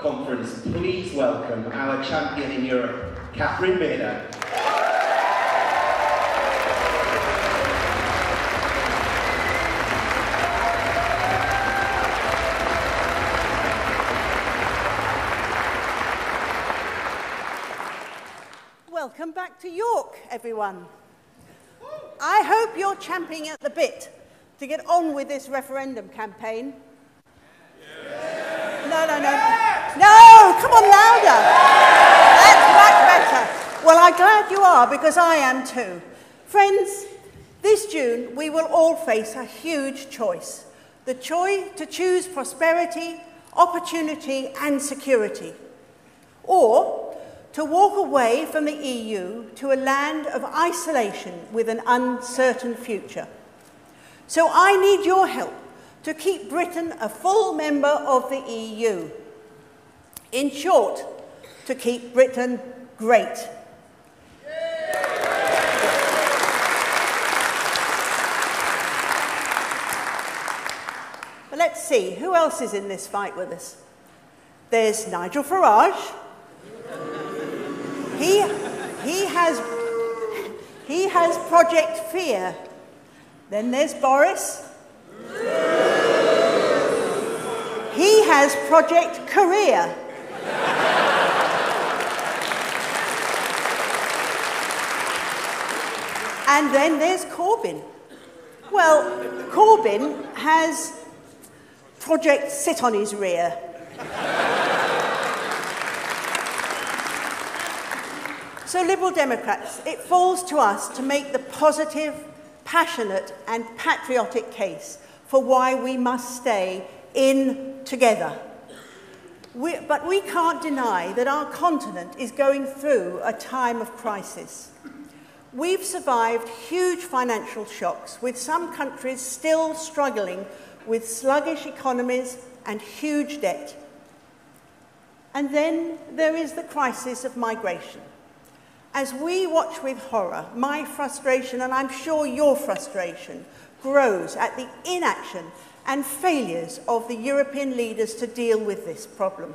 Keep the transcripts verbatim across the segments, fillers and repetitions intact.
conference, please welcome our champion in Europe, Catherine Bearder. Welcome back to York, everyone. I hope you're champing at the bit to get on with this referendum campaign. Yeah. No, no, no. No, come on, louder. That's much better. Well, I'm glad you are, because I am too. Friends, this June we will all face a huge choice. The choice to choose prosperity, opportunity and security. Or to walk away from the E U to a land of isolation with an uncertain future. So I need your help to keep Britain a full member of the E U. In short, to keep Britain great. But let's see, who else is in this fight with us? There's Nigel Farage. He, he, has, he has Project Fear. Then there's Boris. He has Project Career. And then there's Corbyn. Well, Corbyn has Project Sit on his Rear. So, Liberal Democrats, it falls to us to make the positive, passionate and patriotic case for why we must stay in together. We, but we can't deny that our continent is going through a time of crisis. We've survived huge financial shocks, with some countries still struggling with sluggish economies and huge debt. And then there is the crisis of migration. As we watch with horror, my frustration, and I'm sure your frustration, grows at the inaction and failures of the European leaders to deal with this problem.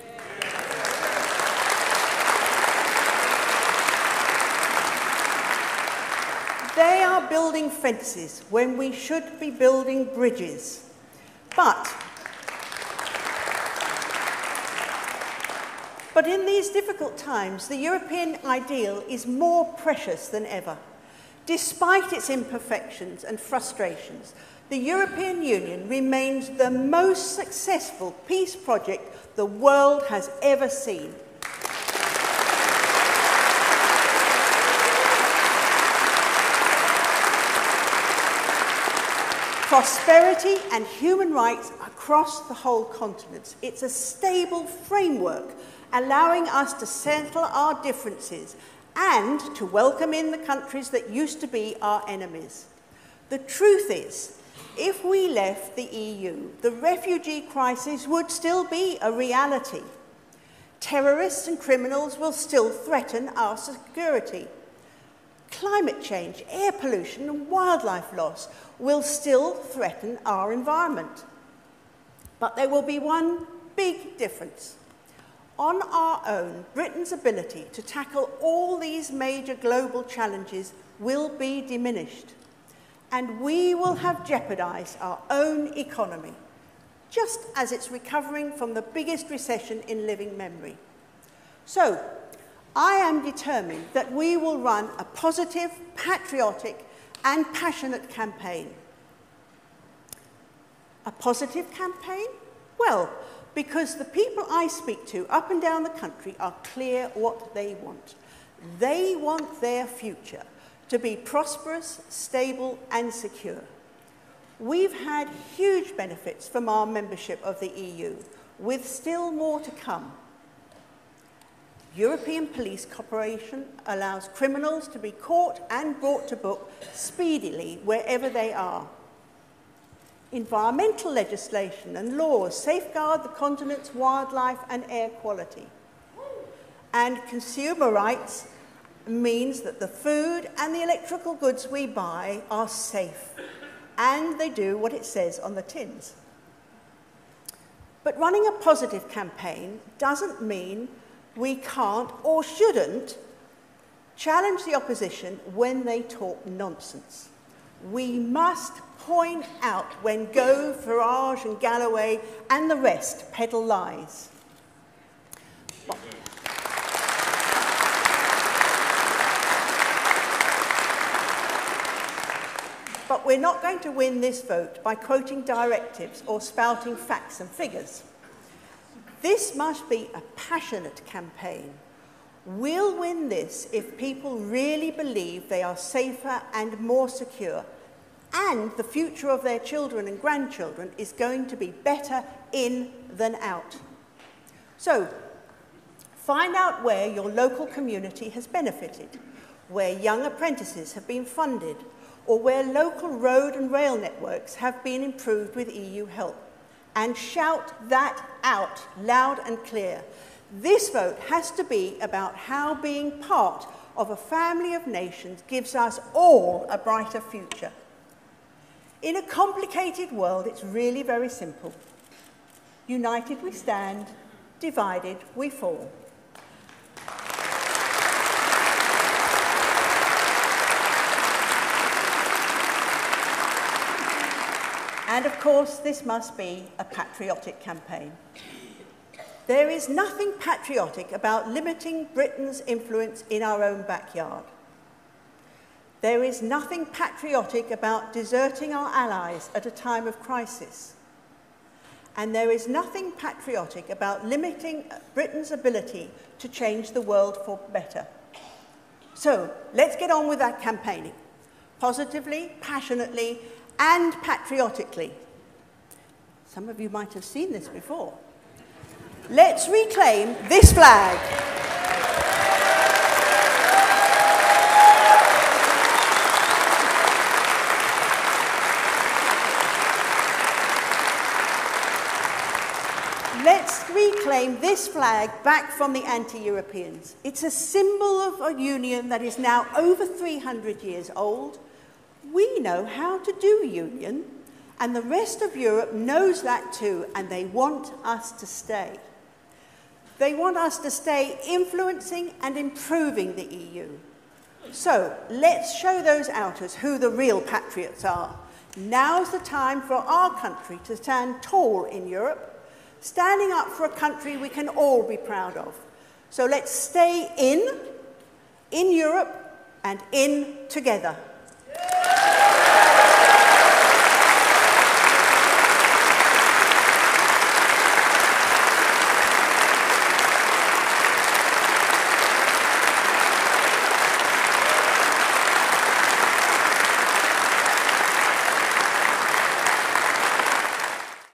They are building fences when we should be building bridges. But But in these difficult times, the European ideal is more precious than ever. Despite its imperfections and frustrations, the European Union remains the most successful peace project the world has ever seen. Prosperity and human rights across the whole continent. It's a stable framework allowing us to settle our differences and to welcome in the countries that used to be our enemies. The truth is, if we left the E U, the refugee crisis would still be a reality. Terrorists and criminals will still threaten our security. Climate change, air pollution and wildlife loss will still threaten our environment. But there will be one big difference. On our own, Britain's ability to tackle all these major global challenges will be diminished, and we will have jeopardised our own economy, just as it's recovering from the biggest recession in living memory. So, I am determined that we will run a positive, patriotic and passionate campaign. A positive campaign? Well, because the people I speak to up and down the country are clear what they want. They want their future to be prosperous, stable and secure. We've had huge benefits from our membership of the E U, with still more to come. European police cooperation allows criminals to be caught and brought to book speedily wherever they are. Environmental legislation and laws safeguard the continent's wildlife and air quality. And consumer rights means that the food and the electrical goods we buy are safe, and they do what it says on the tins. But running a positive campaign doesn't mean we can't or shouldn't challenge the opposition when they talk nonsense. We must point out when Gove, Farage and Galloway and the rest peddle lies. Well, but we're not going to win this vote by quoting directives or spouting facts and figures. This must be a passionate campaign. We'll win this if people really believe they are safer and more secure, and the future of their children and grandchildren is going to be better in than out. So, find out where your local community has benefited, where young apprentices have been funded, or where local road and rail networks have been improved with E U help, and shout that out loud and clear. This vote has to be about how being part of a family of nations gives us all a brighter future. In a complicated world, it's really very simple. United we stand, divided we fall. And of course, this must be a patriotic campaign. There is nothing patriotic about limiting Britain's influence in our own backyard. There is nothing patriotic about deserting our allies at a time of crisis. And there is nothing patriotic about limiting Britain's ability to change the world for better. So let's get on with that campaigning, positively, passionately, and patriotically. Some of you might have seen this before. Let's reclaim this flag. Let's reclaim this flag back from the anti-Europeans. It's a symbol of a union that is now over three hundred years old. We know how to do union, and the rest of Europe knows that too, and they want us to stay. They want us to stay influencing and improving the E U. So let's show those outers who the real patriots are. Now's the time for our country to stand tall in Europe, standing up for a country we can all be proud of. So let's stay in, in Europe, and in together.